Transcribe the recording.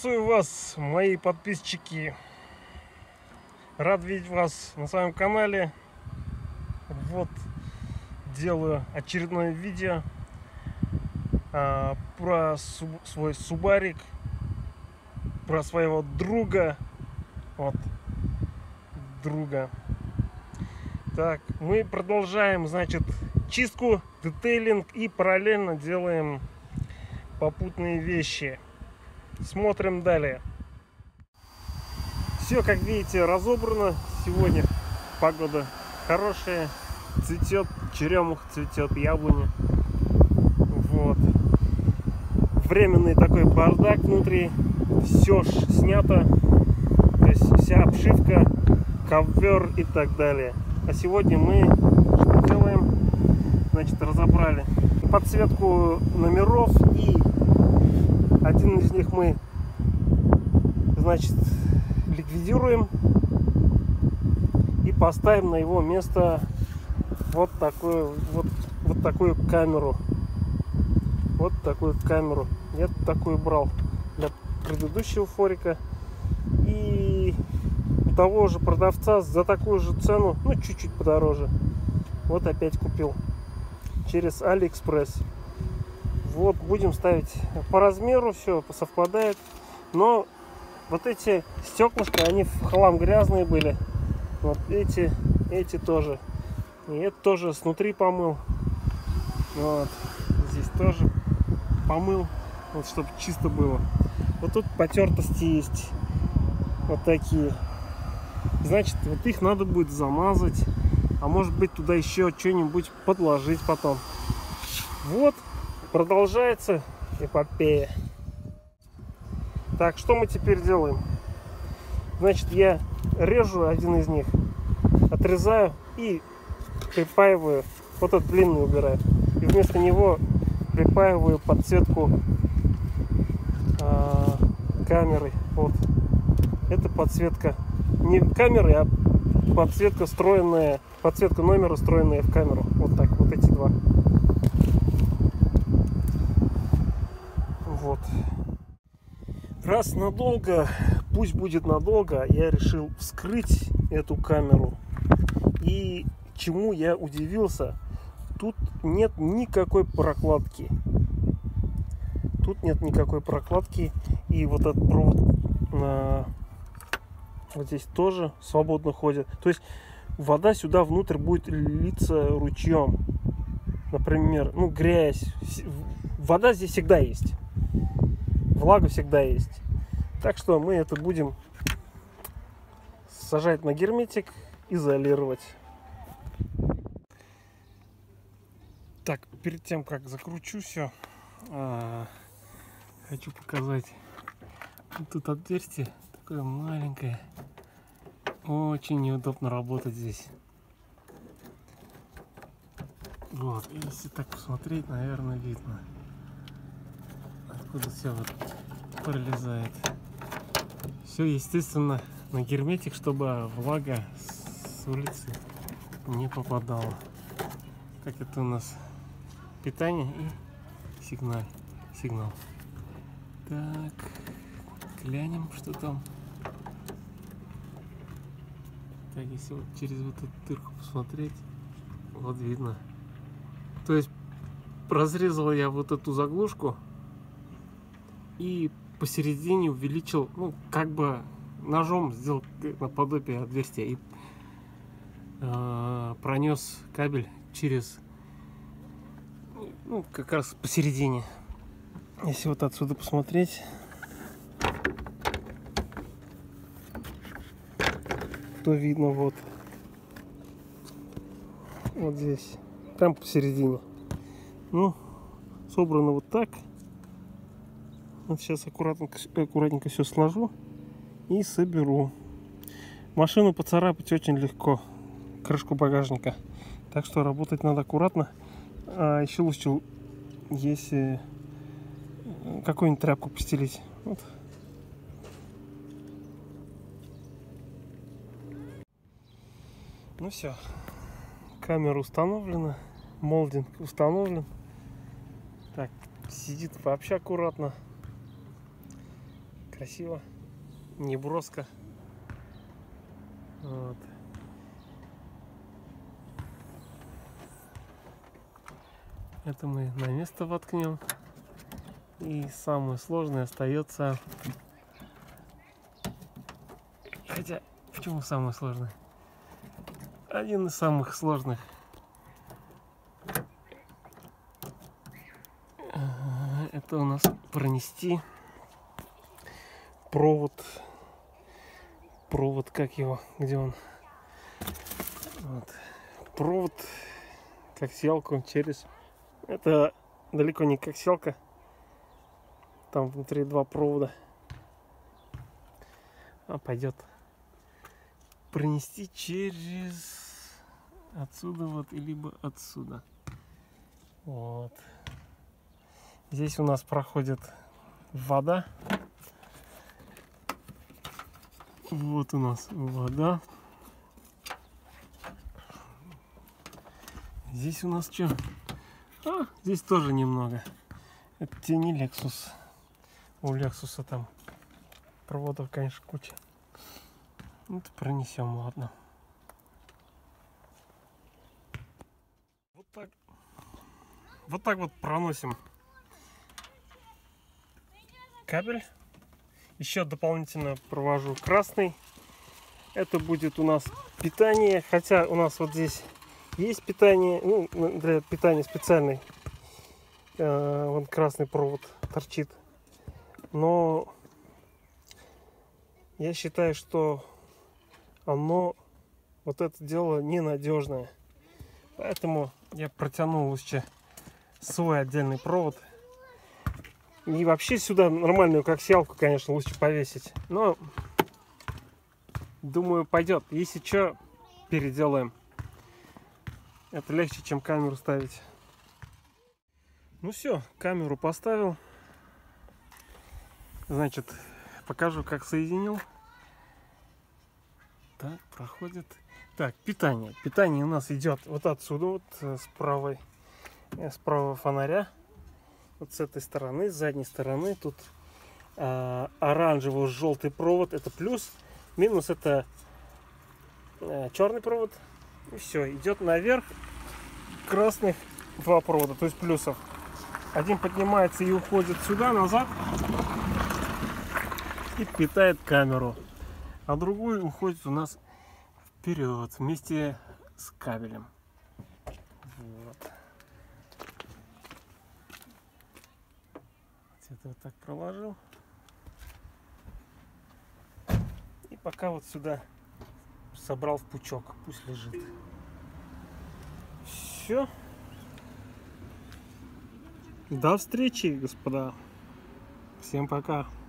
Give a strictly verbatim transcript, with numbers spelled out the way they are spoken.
Приветствую вас, мои подписчики. Рад видеть вас на своем канале. Вот делаю очередное видео а, про суб, свой субарик, про своего друга. Вот друга. Так, мы продолжаем, значит, чистку, детейлинг и параллельно делаем попутные вещи. Смотрим далее. Все, как видите, разобрано. Сегодня погода хорошая, цветет черемуха, цветет яблоня. Вот. Временный такой бардак внутри. Все снято. То есть вся обшивка, ковер и так далее. А сегодня мы что делаем? Значит, разобрали подсветку номеров, и один из них мы, значит, ликвидируем и поставим на его место вот такую вот, вот такую камеру. Вот такую камеру. Я такую брал для предыдущего форика. И у того же продавца за такую же цену, ну чуть-чуть подороже, вот опять купил через Алиэкспресс. Вот, будем ставить по размеру, все совпадает. Но вот эти стеклышки, они в хлам грязные были. Вот эти, эти тоже. И это тоже снутри помыл. Вот, здесь тоже помыл, вот, чтобы чисто было. Вот тут потертости есть. Вот такие. Значит, вот их надо будет замазать. А может быть, туда еще что-нибудь подложить потом. Вот. Продолжается эпопея. Так, что мы теперь делаем? Значит, я режу один из них, отрезаю и припаиваю. Вот этот длинный убираю. И вместо него припаиваю подсветку э, камеры. Вот. Это подсветка не камеры, а подсветка встроенная, подсветка номера, встроенная в камеру. Вот так, вот эти два. Вот. Раз надолго, пусть будет надолго, я решил вскрыть эту камеру. И чему я удивился, тут нет никакой прокладки. Тут нет никакой прокладки. И вот этот провод на... вот здесь тоже свободно ходит. То есть вода сюда внутрь будет литься ручьем. Например, ну грязь. Вода здесь всегда есть. Влага всегда есть. Так что мы это будем сажать на герметик, изолировать. Так, перед тем, как закручу все, хочу показать. Тут отверстие такое маленькое. Очень неудобно работать здесь. Вот, если так посмотреть, наверное, видно, откуда все вот пролезает. Все, естественно, на герметик, чтобы влага с улицы не попадала. Так, это у нас питание и сигнал. Сигнал. Так, глянем, что там. Так, если вот через вот эту дырку посмотреть, вот видно. То есть разрезал я вот эту заглушку и посередине увеличил, ну, как бы ножом сделал наподобие отверстия и э, пронес кабель через, ну, как раз посередине. Если вот отсюда посмотреть, то видно вот, вот здесь, прям посередине. Ну, собрано вот так. Вот сейчас аккуратненько, аккуратненько все сложу и соберу. Машину поцарапать очень легко, крышку багажника. Так что работать надо аккуратно. А еще лучше, если какую-нибудь тряпку постелить. Вот. Ну все, камера установлена, молдинг установлен. Так, сидит вообще аккуратно. Красиво, не броско. Вот. Это мы на место воткнем. И самое сложное остается. Хотя, почему самое сложное? Один из самых сложных. Это у нас пронести провод. Провод, как его? Где он? Вот. Провод, как селку через. Это далеко не как селка. Там внутри два провода. А пойдет пронести через отсюда вот, либо отсюда. Вот. Здесь у нас проходит вода. Вот у нас вода. Здесь у нас что? А, здесь тоже немного. Это те не Lexus. У Lexus там проводов, конечно, куча. Вот пронесем, ладно. Вот так. Вот так вот проносим кабель. Еще дополнительно провожу красный. Это будет у нас питание. Хотя у нас вот здесь есть питание. Ну, для питания специальный. Э, вон красный провод торчит. Но я считаю, что оно, вот это дело, ненадежное. Поэтому я протянул лучше свой отдельный провод. И вообще сюда нормальную коксиалку, конечно, лучше повесить. Но, думаю, пойдет. Если что, переделаем. Это легче, чем камеру ставить. Ну все, камеру поставил. Значит, покажу, как соединил. Так, проходит. Так, питание. Питание у нас идет вот отсюда, вот с правой, с правого фонаря. Вот с этой стороны, с задней стороны. Тут э, оранжево-желтый провод. Это плюс. Минус это э, черный провод. И все, идет наверх красных два провода, то есть плюсов. Один поднимается и уходит сюда, назад. И питает камеру. А другой уходит у нас вперед, вместе с кабелем. Вот. Это вот так проложил. И пока вот сюда собрал в пучок. Пусть лежит. Все. До встречи, господа. Всем пока.